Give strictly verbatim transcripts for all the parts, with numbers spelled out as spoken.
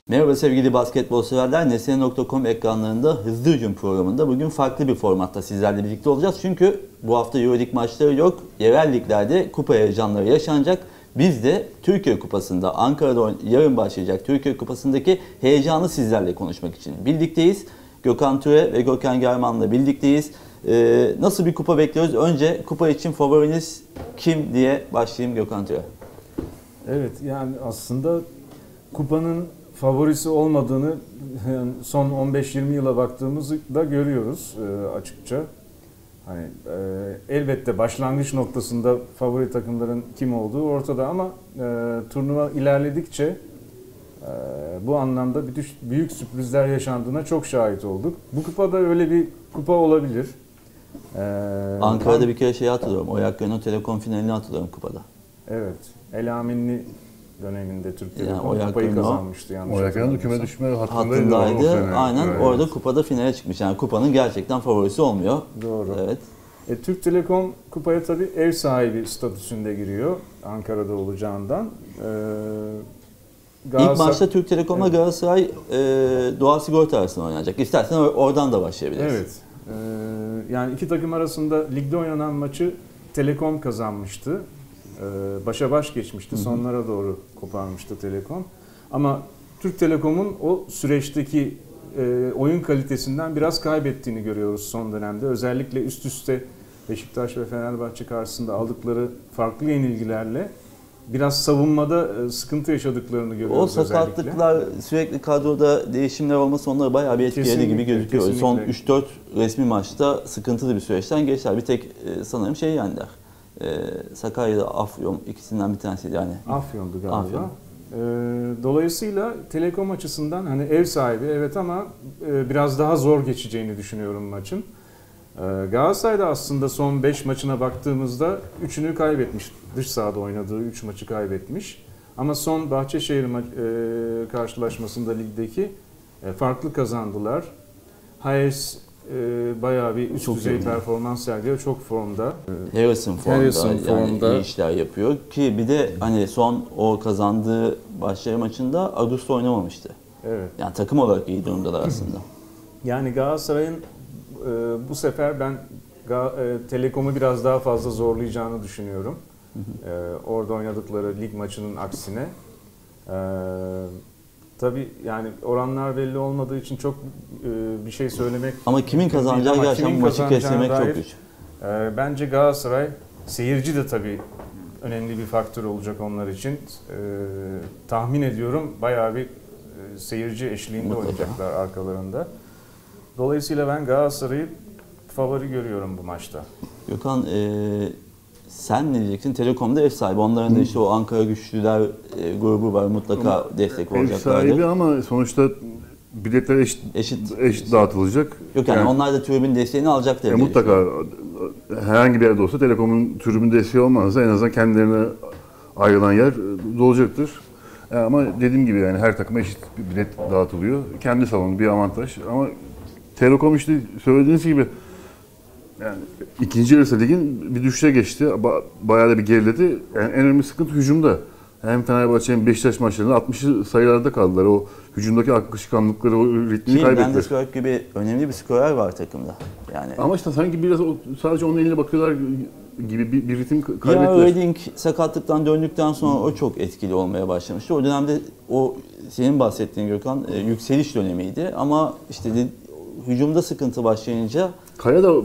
Merhaba sevgili basketbol severler. Nesne nokta com ekranlarında Hızlı Hücum programında bugün farklı bir formatta sizlerle birlikte olacağız. Çünkü bu hafta Euroleague maçları yok. Yerel liglerde kupa heyecanları yaşanacak. Biz de Türkiye Kupası'nda Ankara'da yarın başlayacak Türkiye Kupası'ndaki heyecanı sizlerle konuşmak için birlikteyiz. Gökhan Türe ve Gökhan German'la birlikteyiz. Ee, nasıl bir kupa bekliyoruz? Önce kupa için favoriniz kim diye başlayayım Gökhan Türe. Evet, yani aslında kupanın favorisi olmadığını yani son on beş yirmi yıla baktığımızda görüyoruz e, açıkça. Hani e, elbette başlangıç noktasında favori takımların kim olduğu ortada ama e, turnuva ilerledikçe e, bu anlamda büyük sürprizler yaşandığına çok şahit olduk. Bu kupada öyle bir kupa olabilir. E, Ankara'da bir kere şey hatırlıyorum. Oyak Renault Telekom finalini hatırlıyorum kupada. Evet. El Aminli döneminde Türk Telekom yani kupayı kazanmıştı yanlış Oyak Renault küme düşme hattındaydı. hattındaydı. Aynen evet. Orada kupada finale çıkmış. Yani kupanın gerçekten favorisi olmuyor. Doğru. Evet. E, Türk Telekom kupaya tabii ev sahibi statüsünde giriyor Ankara'da olacağından. E, Galatasaray... İlk maçta Türk Telekom'la evet. Galatasaray e, Doğa Sigorta arasında oynanacak. İstersen oradan da başlayabiliriz. Evet. E, yani iki takım arasında ligde oynanan maçı Telekom kazanmıştı. Başa baş geçmişti. Sonlara doğru koparmıştı Telekom. Ama Türk Telekom'un o süreçteki e, oyun kalitesinden biraz kaybettiğini görüyoruz son dönemde. Özellikle üst üste Beşiktaş ve Fenerbahçe karşısında aldıkları farklı yenilgilerle biraz savunmada e, sıkıntı yaşadıklarını görüyoruz. O sakatlıklar, özellikle. Sürekli kadroda değişimler olması onları bayağı bir etkiledi kesinlikle, gibi gözüküyor. Kesinlikle. Son üç dört resmi maçta sıkıntılı bir süreçten geçtiler. Bir tek e, sanırım şey yendiler. Ee, Sakarya'da Afyon ikisinden bir tanesiydi yani. Afyon'du galiba. Afyon. Ee, dolayısıyla Telekom açısından hani ev sahibi evet ama e, biraz daha zor geçeceğini düşünüyorum maçın. Ee, Galatasaray'da aslında son beş maçına baktığımızda üçünü kaybetmiş. Dış sahada oynadığı üç maçı kaybetmiş. Ama son Bahçeşehir ma- e, karşılaşmasında ligdeki e, farklı kazandılar. Hayes e, bayağı bir üst çok düzey iyi. Performans sergiliyor. Çok formda. Harrison formda. Harrison yani formda. iyi işler yapıyor ki bir de hani son o kazandığı Başakşehir maçında Augusto oynamamıştı. Evet. Yani takım olarak iyi durumdalar aslında. Yani Galatasaray'ın e, bu sefer ben e, Telekom'u biraz daha fazla zorlayacağını düşünüyorum. e, orada oynadıkları lig maçının aksine. E, Tabii yani oranlar belli olmadığı için çok e, bir şey söylemek... Ama kimin kazanacağı gerçekten maçı kestirmek çok güç. E, bence Galatasaray, seyirci de tabii önemli bir faktör olacak onlar için. E, tahmin ediyorum bayağı bir e, seyirci eşliğinde mutlaka oynayacaklar arkalarında. Dolayısıyla ben Galatasaray'ı favori görüyorum bu maçta. Gökhan, e, sen ne diyeceksin? Telekom'da ev sahibi. Onların da işte o Ankara Güçlüler e, grubu var. Mutlaka ama destek olacaklardır. Ev sahibi ama sonuçta biletler eşit, eşit, eşit dağıtılacak. Yok yani, yani onlar da tribün desteğini alacaktır. E, mutlaka herhangi bir yerde olsa Telekom'un tribün desteği olmazsa en azından kendilerine ayrılan yer dolacaktır. E, ama dediğim gibi yani her takıma eşit bir bilet dağıtılıyor. Kendi salonu bir avantaj ama Telekom işte söylediğiniz gibi yani ikinci yarısı ligin bir düşüşe geçti. Ba- bayağı da bir geriledi. Yani en önemli sıkıntı hücumda. Hem Fenerbahçe hem Beşiktaş maçlarında altmışlı sayılarda kaldılar. O hücumdaki akışkanlıkları, o ritmini kaybettiler. Ki Dennis gibi önemli bir skorer var takımda. Yani ama işte sanki biraz o, sadece onun eline bakıyorlar gibi bir, bir ritim kaybettiler. Ya Reading sakatlıktan döndükten sonra o çok etkili olmaya başlamıştı. O dönemde o senin bahsettiğin Gökhan e, yükseliş dönemiydi ama işte de, hücumda sıkıntı başlayınca Kaya da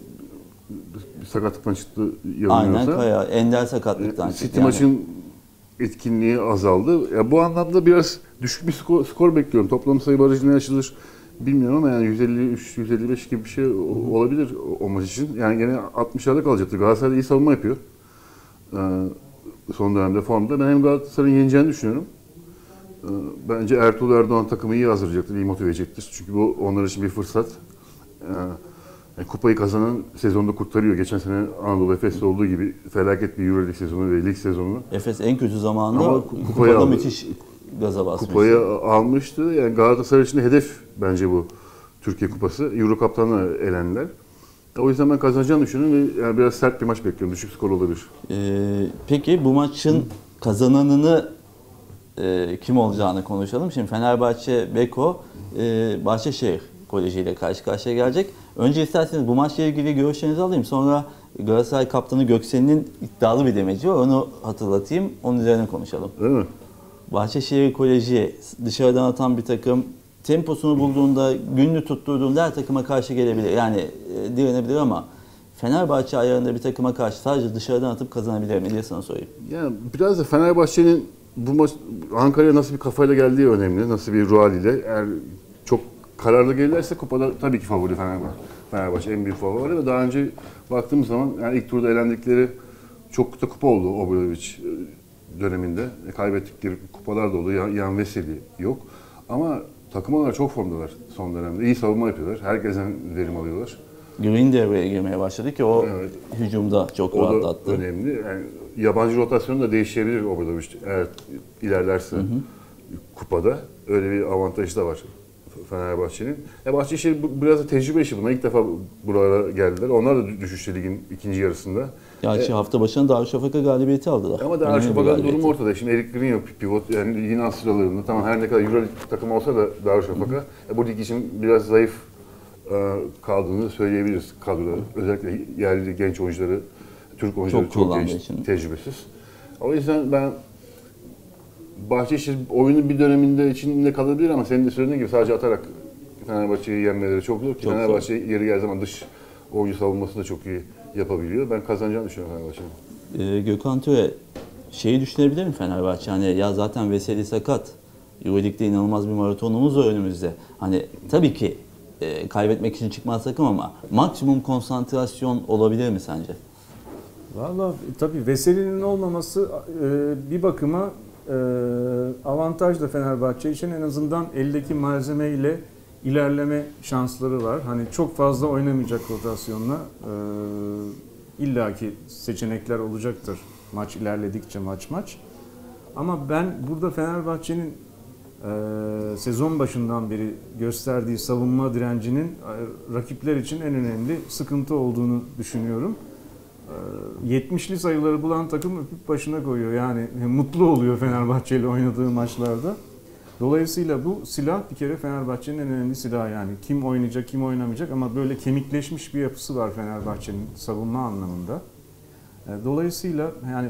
sakatlıktan çıktı yanılmıyorsa. Aynen Kaya. Ender sakatlıktan çıktı. City yani. Maçın etkinliği azaldı. Ya bu anlamda biraz düşük bir skor, skor bekliyorum. Toplam sayı barajı ne açılır bilmiyorum ama yani yüz elli üç yüz elli beş gibi bir şey olabilir o, o maç için. Yani gene altmışlarda kalacaktır. Galatasaray iyi savunma yapıyor. Ee, son dönemde formda. Ben hem Galatasaray'ın yeneceğini düşünüyorum. Ee, bence Ertuğrul Erdoğan takımı iyi hazırlayacaktır, iyi motive edecektir. Çünkü bu onlar için bir fırsat. Ee, Yani kupayı kazanan sezonda kurtarıyor. Geçen sene Anadolu Efes'te olduğu gibi felaket bir Euroleague sezonu ve lig sezonu. Efes en kötü zamanında ama kupayı aldı. Müthiş gaza basmıştı. Kupayı almıştı. Yani Galatasaray için hedef bence bu Türkiye Kupası. Euro Cup'tan da elendiler. O yüzden ben kazanacağını düşünüyorum ve yani biraz sert bir maç bekliyorum. Düşük skor olabilir. Ee, peki bu maçın Hı. kazananını e, kim olacağını konuşalım. Şimdi Fenerbahçe Beko e, Bahçeşehir Koleji ile karşı karşıya gelecek. Önce isterseniz bu maçla ilgili görüşlerinizi alayım. Sonra Galatasaray kaptanı Göksel'in iddialı bir demeci var. Onu hatırlatayım. Onun üzerine konuşalım. Değil mi? Bahçeşehir Koleji dışarıdan atan bir takım. Temposunu bulduğunda, gününü tutturduğunda her takıma karşı gelebilir. Yani e, direnebilir ama Fenerbahçe ayarında bir takıma karşı sadece dışarıdan atıp kazanabilir mi diye sana sorayım. Yani biraz da Fenerbahçe'nin bu maç Ankara'ya nasıl bir kafayla geldiği önemli. Nasıl bir ruh haliyle. Eğer çok kararlı gelirlerse kupada tabii ki favori Fenerbahçe. Fenerbahçe en büyük favori ve daha önce baktığımız zaman yani ilk turda elendikleri çok da kupa oldu Obradovic döneminde. E, kaybettikleri kupalar da oldu. Yan Veseli yok. Ama takım olarak çok formdalar son dönemde. İyi savunma yapıyorlar. Herkesten verim alıyorlar. Green devreye girmeye başladı ki o Evet. hücumda çok O da rahatlattı. önemli. Yani yabancı rotasyonu da değişebilir Obradovic eğer ilerlerse hı hı. kupada. Öyle bir avantajı da var Fenerbahçe'nin. E Bahçeşehir biraz da tecrübe işi bunlar. İlk defa buralara geldiler. Onlar da düşüşte ligin ikinci yarısında. Gerçi e, hafta başında Darüşşafaka galibiyeti aldılar. Ama Darüşşafaka'nın durumu ortada. Şimdi Erik Green yok pivot. Yani ligin az sıralarında. Tamam her ne kadar Euro takım olsa da Darüşşafaka. E, bu lig için biraz zayıf e, kaldığını söyleyebiliriz kadroda. Özellikle yerli genç oyuncuları, Türk oyuncuları çok, çok genç, için. tecrübesiz. O yüzden ben Bahçeşehir oyunun bir döneminde içinde kalabilir ama senin de söylediğin gibi sadece atarak Fenerbahçe'yi yenmeleri çok zor. Çok Fenerbahçe zor. Yeri geldiği zaman dış oyuncu savunması da çok iyi yapabiliyor. Ben kazanacağını düşünüyorum Fenerbahçe'nin. Ee, Gökhan Töre şeyi düşünebilir mi Fenerbahçe? Hani ya zaten Veseli sakat. Euroleague'de inanılmaz bir maratonumuz var önümüzde. Hani tabii ki e, kaybetmek için çıkmaz takım ama maksimum konsantrasyon olabilir mi sence? Vallahi tabii Veseli'nin olmaması e, bir bakıma e, avantaj da Fenerbahçe için, en azından eldeki malzemeyle ilerleme şansları var. Hani çok fazla oynamayacak rotasyonla. E, illaki seçenekler olacaktır maç ilerledikçe maç maç. Ama ben burada Fenerbahçe'nin e, sezon başından beri gösterdiği savunma direncinin e, rakipler için en önemli sıkıntı olduğunu düşünüyorum. yetmişli sayıları bulan takım öpüp başına koyuyor. Yani mutlu oluyor Fenerbahçe ile oynadığı maçlarda. Dolayısıyla bu silah bir kere Fenerbahçe'nin en önemli silahı yani. Kim oynayacak, kim oynamayacak ama böyle kemikleşmiş bir yapısı var Fenerbahçe'nin savunma anlamında. Dolayısıyla yani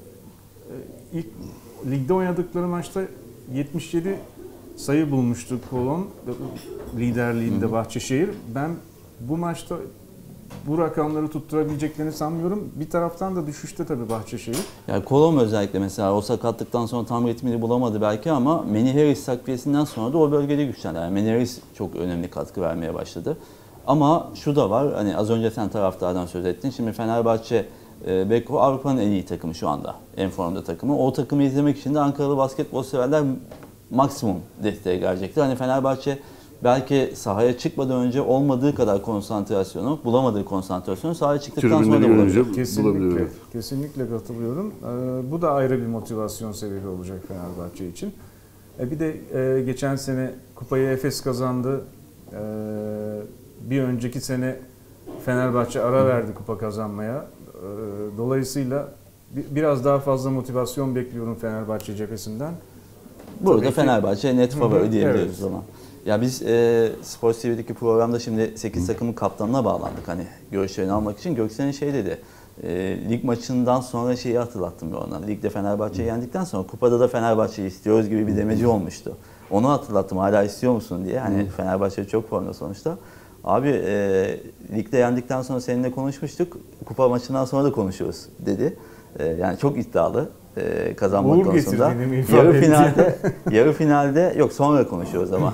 ilk ligde oynadıkları maçta yetmiş yedi sayı bulmuştu Kolon liderliğinde Bahçeşehir. Ben bu maçta bu rakamları tutturabileceklerini sanmıyorum. Bir taraftan da düşüşte tabii Bahçeşehir. Yani Kolom özellikle mesela o sakatlıktan sonra tam ritmini bulamadı belki ama Manny Harris takviyesinden sonra da o bölgede güçlendi. Yani Manny Harris çok önemli katkı vermeye başladı. Ama şu da var, hani az önce sen taraftardan söz ettin. Şimdi Fenerbahçe e, Beko Avrupa'nın en iyi takımı şu anda. En formda takımı. O takımı izlemek için de Ankaralı basketbol severler maksimum desteğe gelecektir. Hani Fenerbahçe belki sahaya çıkmadan önce olmadığı kadar konsantrasyonu, bulamadığı konsantrasyonu sahaya çıktıktan sonra da bulabilir. Kesinlikle, kesinlikle katılıyorum. Ee, bu da ayrı bir motivasyon sebebi olacak Fenerbahçe için. E, bir de e, geçen sene kupayı Efes kazandı. E, bir önceki sene Fenerbahçe ara verdi kupa kazanmaya. E, dolayısıyla bir, biraz daha fazla motivasyon bekliyorum Fenerbahçe cephesinden. Burada Tabii Fenerbahçe ki, net favori diyebiliriz evet. o zaman. Ya biz e, Spor T V'deki programda şimdi sekiz takımın kaptanına bağlandık hani görüşlerini almak için. Göksel'in şey dedi, e, lig maçından sonra şeyi hatırlattım ben ona. Ligde Fenerbahçe'yi yendikten sonra kupada da Fenerbahçe'yi istiyoruz gibi bir demeci olmuştu. Onu hatırlattım, hala istiyor musun diye. Hani hmm. Fenerbahçe çok formda sonuçta. Abi e, ligde yendikten sonra seninle konuşmuştuk, kupa maçından sonra da konuşuyoruz dedi. E, yani çok iddialı. E, kazanmak Uğur konusunda. Yarı finalde, yarı finalde yok sonra konuşuyoruz ama.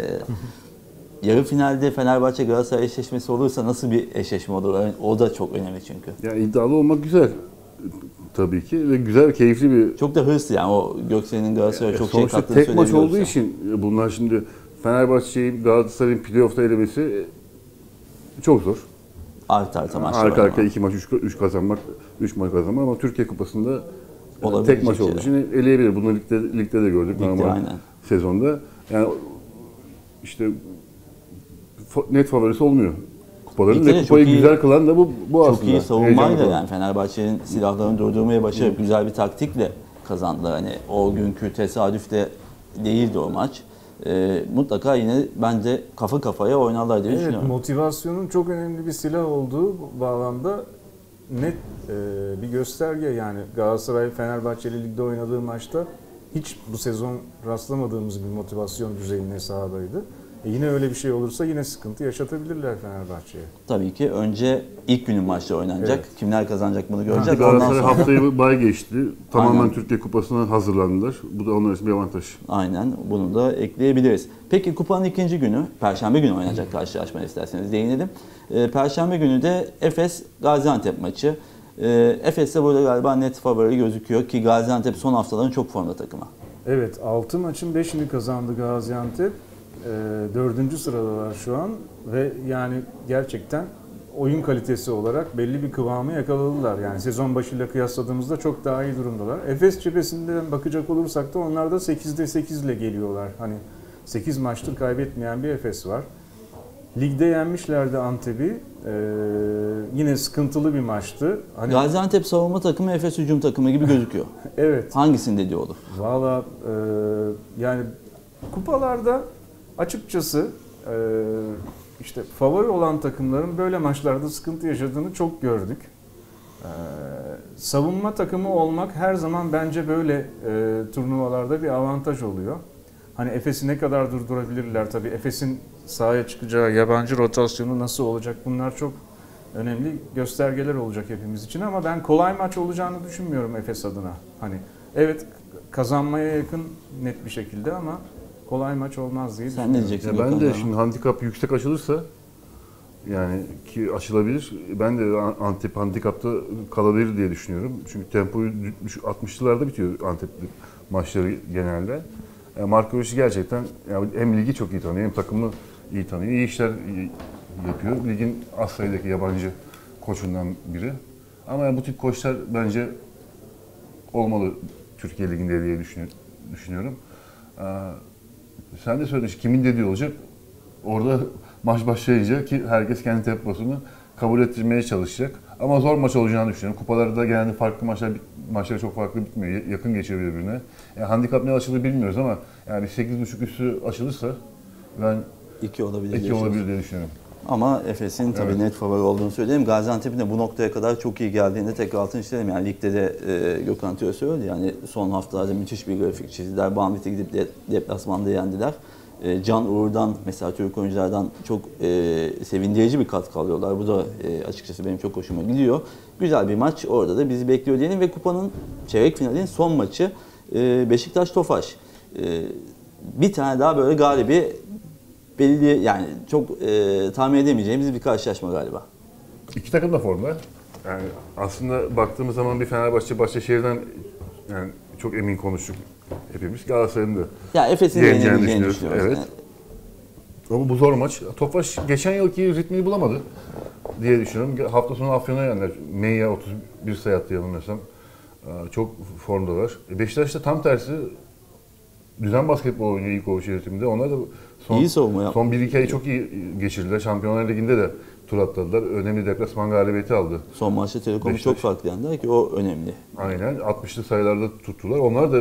e, yarı finalde Fenerbahçe Galatasaray eşleşmesi olursa nasıl bir eşleşme olur? O da çok önemli çünkü. Ya iddialı olmak güzel tabii ki ve güzel, keyifli bir. Çok da hırslı yani o Göksel'in Galatasaray'a çok şey kattığını tek maç olduğu yani. için bunlar şimdi Fenerbahçe'yi Galatasaray'ın playoff'ta elemesi çok zor. Arka arka maçlar. Arka arka iki maç, üç, üç kazanmak, üç maç kazanmak ama Türkiye Kupası'nda olabilecek tek maç olduğu için eleyebilir. Bunu ligde, ligde de gördük ligde, normal aynen. Sezonda. Yani işte net favorisi olmuyor kupaların ve kupayı iyi, güzel kılan da bu, bu çok aslında. Çok iyi savunmayla yani Fenerbahçe'nin silahlarını durdurmaya başarıp güzel bir taktikle kazandılar. Hani o günkü tesadüf de değildi o maç. E, mutlaka yine bence kafa kafaya oynarlar diye Evet, düşünüyorum. motivasyonun çok önemli bir silah olduğu bağlamda net e, bir gösterge. Yani Galatasaray Fenerbahçeli Lig'de oynadığı maçta hiç bu sezon rastlamadığımız bir motivasyon düzeyine sahadaydı. E yine öyle bir şey olursa yine sıkıntı yaşatabilirler Fenerbahçe'ye. Tabii ki önce ilk günün maçları oynanacak. Evet. Kimler kazanacak bunu göreceğiz. Galatasaray Ondan sonra haftayı bay geçti. Tamamen Aynen. Türkiye Kupası'na hazırlandılar. Bu da onlar için bir avantaj. aynen bunu da ekleyebiliriz. Peki kupanın ikinci günü, Perşembe günü oynanacak karşılaşma isterseniz değinelim. Ee, Perşembe günü de Efes Gaziantep maçı. Ee, Efes de burada galiba net favori gözüküyor ki Gaziantep son haftaların çok formda takımı. Evet, altı maçın beşini kazandı Gaziantep. E, dördüncü sıradalar şu an ve yani gerçekten oyun kalitesi olarak belli bir kıvamı yakaladılar. Yani sezon başıyla kıyasladığımızda çok daha iyi durumdalar. Efes cephesinden bakacak olursak da onlar da sekizde sekiz ile geliyorlar. Hani sekiz maçtır kaybetmeyen bir Efes var. Ligde yenmişlerdi Antep'i. Ee, yine sıkıntılı bir maçtı. Hani Gaziantep savunma takımı, Efes hücum takımı gibi gözüküyor. evet. Hangisinde diyor olur? Valla e, yani kupalarda açıkçası e, işte favori olan takımların böyle maçlarda sıkıntı yaşadığını çok gördük. E, savunma takımı olmak her zaman bence böyle e, turnuvalarda bir avantaj oluyor. Hani Efes'i ne kadar durdurabilirler tabii. Efes'in sahaya çıkacağı yabancı rotasyonu nasıl olacak? Bunlar çok önemli göstergeler olacak hepimiz için ama ben kolay maç olacağını düşünmüyorum Efes adına. Hani evet kazanmaya yakın net bir şekilde ama kolay maç olmaz diye Sen düşünüyorum. ne diyeceksin? Ya ben Gökhan de Bey? şimdi handikap yüksek açılırsa yani ki açılabilir. Ben de Antep handikapta kalabilir diye düşünüyorum. Çünkü tempoyu altmışlılarda bitiyor Antep maçları genelde. Yani Marco Rossi gerçekten yani hem ligi çok iyi tanıyor hem takımı iyi tanıyor. İyi işler yapıyor. Ligin az sayıdaki yabancı koçundan biri. Ama yani bu tip koçlar bence olmalı Türkiye Ligi'nde diye düşünüyorum. Sen de söyledin, kimin dediği olacak. Orada maç başlayınca ki herkes kendi temposunu kabul ettirmeye çalışacak. Ama zor maç olacağını düşünüyorum. Kupalarda genelde farklı maçlar maçları çok farklı bitmiyor. Yakın geçiyor birbirine. Yani handikap ne açılır bilmiyoruz ama yani sekiz buçuk üstü açılırsa ben iki olabilir. iki olabilir diye düşünüyorum. Ama Efes'in tabii Evet. net favori olduğunu söyleyeyim. Gaziantep'in de bu noktaya kadar çok iyi geldiğini tekrar altını çizelim. Yani ligde de e, Gökhan Tüyo söyledi. Yani son haftalarda müthiş bir grafik çizdiler. Banvit'e gidip de, deplasmanda yendiler. E, Can Uğur'dan mesela Türk oyunculardan çok e, sevindirici bir katkı alıyorlar. Bu da e, açıkçası benim çok hoşuma gidiyor. Güzel bir maç orada da bizi bekliyor diyelim ve kupanın çeyrek finalin son maçı e, Beşiktaş-Tofaş. E, bir tane daha böyle galibi belli yani çok e, tahmin edemeyeceğimiz bir karşılaşma galiba. İki takım da formda. Yani aslında baktığımız zaman bir Fenerbahçe Başakşehir'den yani çok emin konuştuk hepimiz. Galatasaray'ın da Ya Efes'in de yeneceğini yenebileceğini düşünüyoruz. düşünüyoruz. Evet. Ama bu zor maç. Tofaş geçen yılki ritmi bulamadı diye düşünüyorum. Hafta sonu Afyon'a yendiler. Meyya otuz bir sayı attı yanılmıyorsam. Çok formdalar. Beşiktaş da tam tersi düzen basketbol oynuyor ilk koğuş yönetiminde. Onlar da son, İyi savunma yaptı. son bir iki ayı çok iyi geçirdiler. Şampiyonlar Ligi'nde de tur atladılar. Önemli deplasman galibiyeti aldı. Son maçta Telekom'u Beşiktaş. çok farklı yendiler ki o önemli. Aynen. altmışlı sayılarda tuttular. Onlar da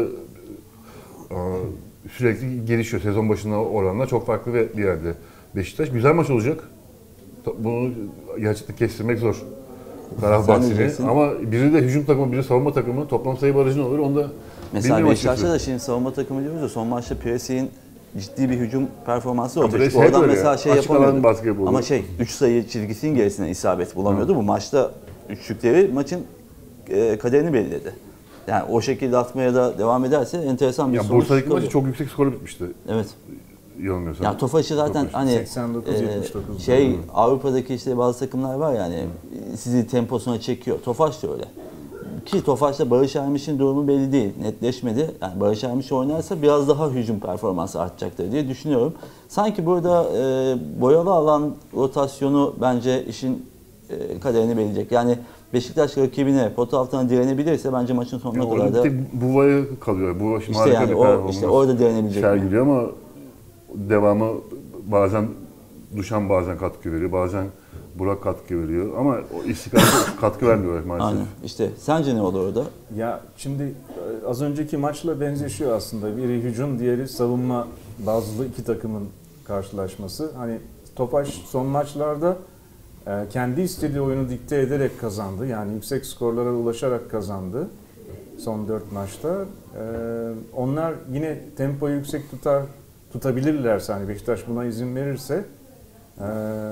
e, sürekli gelişiyor. Sezon başına oranla çok farklı bir yerde. Beşiktaş güzel maç olacak. Bunu gerçekten kestirmek zor. Taraf Sen bahsini. diyeceksin. Ama biri de hücum takımı, biri savunma takımı. Toplam sayı barajı ne olur? Onu da Mesela bilmiyorum Beşiktaş'ta açıkçası. da şimdi savunma takımı diyoruz ya son maçta Presi'nin ciddi bir hücum performansı Ama ortaya Presi çıktı. hep Oradan öyle mesela ya. şey Açık alan yapamıyordu. basketbolu. Ama şey üç sayı çizgisinin gerisine isabet bulamıyordu. Bu maçta üçlükleri maçın e, kaderini belirledi. Yani o şekilde atmaya da devam ederse enteresan bir Ya sonuç Bursa'daki maçı çıkabilir. çok yüksek skorla bitmişti. Evet. Yanılmıyorsam. Ya Tofaş'ı zaten Tofaş. hani seksen dokuz e, yetmiş dokuz şey doğru. Avrupa'daki işte bazı takımlar var yani sizi temposuna çekiyor. Tofaş da öyle. Ki Tofaş'ta Barış Ermiş'in durumu belli değil. Netleşmedi. Yani Barış Ermiş oynarsa biraz daha hücum performansı artacaktır diye düşünüyorum. Sanki burada e, boyalı alan rotasyonu bence işin e, kaderini belirleyecek. Yani Beşiktaş rakibine pot altına direnebilirse bence maçın sonuna Ya kadar orada da bir tek Buva'ya kalıyor. Buva şimdi işte harika yani bir o performans işte orada direnebilecek. mi? sergiliyor ama devamı bazen Duşan bazen katkı veriyor. Bazen Burak katkı veriyor ama o istikrarlı katkı vermiyor maalesef. Aynen. İşte sence ne oldu orada? Ya şimdi e, az önceki maçla benzeşiyor aslında. Biri hücum, diğeri savunma bazlı iki takımın karşılaşması. Hani Tofaş son maçlarda e, kendi istediği oyunu dikte ederek kazandı. Yani yüksek skorlara ulaşarak kazandı son dört maçta. E, onlar yine tempoyu yüksek tutar tutabilirlerse, hani Beşiktaş buna izin verirse e,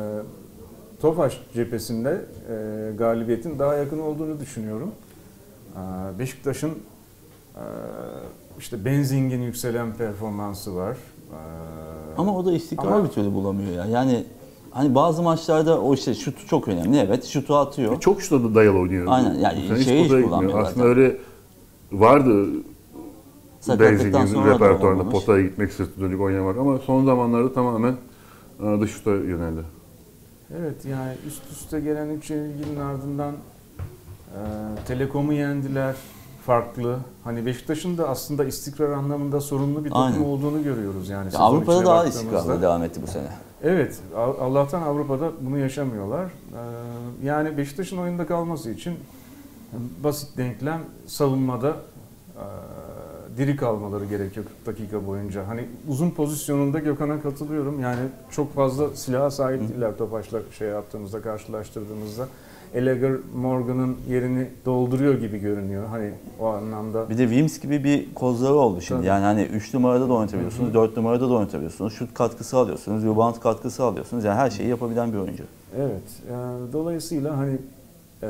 Tofaş cephesinde e, galibiyetin daha yakın olduğunu düşünüyorum. E, Beşiktaş'ın e, işte Benzing'in yükselen performansı var. E, Ama o da istikrar ama- bir türlü bulamıyor ya. Yani hani bazı maçlarda o işte şutu çok önemli. Evet, şutu atıyor. Çok şuna da dayalı oynuyor. Aynen, yani Bu sene şeyi hiç potaya kullanmıyor gitmiyor. Aslında zaten. öyle vardı Sakatlıktan Benzing'in sonra da repertuarında olmamış. potaya gitmek, sırtı dönük oynamak ama son zamanlarda tamamen e, dış şuta yöneldi. Evet, yani üst üste gelen üç yenilginin ardından e, Telekom'u yendiler, farklı. Hani Beşiktaş'ın da aslında istikrar anlamında sorunlu bir takım Aynen. olduğunu görüyoruz yani. Ya sezon Avrupa'da içine daha baktığımızda. istikrarlı devam etti bu sene. Evet, Al- Allah'tan Avrupa'da bunu yaşamıyorlar. Ee, Yani Beşiktaş'ın oyunda kalması için basit denklem savunmada e, diri kalmaları gerekiyor kırk dakika boyunca. Hani uzun pozisyonunda Gökhan'a katılıyorum. Yani çok fazla silaha sahip değiller Tofaş'la şey yaptığımızda, karşılaştırdığımızda. Gallagher Morgan'ın yerini dolduruyor gibi görünüyor. Hani o anlamda. Bir de Wims gibi bir kozları oldu şimdi. Tabii. Yani hani üç numarada da oynatabiliyorsunuz, dört numarada da oynatabiliyorsunuz. Şut katkısı alıyorsunuz, rebound katkısı alıyorsunuz. Yani her şeyi yapabilen bir oyuncu. Evet. Yani dolayısıyla hani e,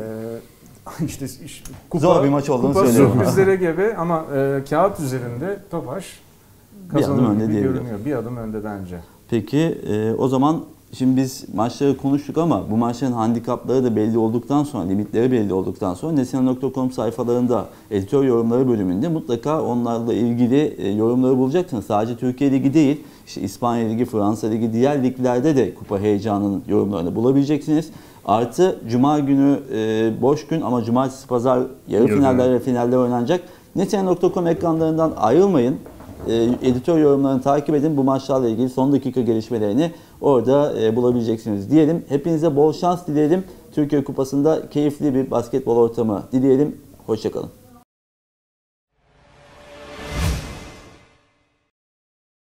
işte iş- kupa, Zor bir maç olduğunu kupa söylüyorum. sürprizlere gebe ama e, kağıt üzerinde Tofaş Bir adım kazanır önde gibi diyebiliriz. görünüyor. Bir adım önde bence. Peki e, o zaman şimdi biz maçları konuştuk ama bu maçların handikapları da belli olduktan sonra, limitleri belli olduktan sonra nesine nokta com sayfalarında editör yorumları bölümünde mutlaka onlarla ilgili e, yorumları bulacaksınız. Sadece Türkiye Ligi değil, işte İspanya Ligi, Fransa Ligi, diğer liglerde de kupa heyecanının yorumlarını bulabileceksiniz. Artı Cuma günü e, boş gün ama Cumartesi, Pazar yarı Yarı finaller ve finaller oynanacak. nesine nokta com ekranlarından ayrılmayın. E, editör yorumlarını takip edin. Bu maçlarla ilgili son dakika gelişmelerini orada e, bulabileceksiniz diyelim. Hepinize bol şans dileyelim. Türkiye Kupası'nda keyifli bir basketbol ortamı dileyelim. Hoşça kalın.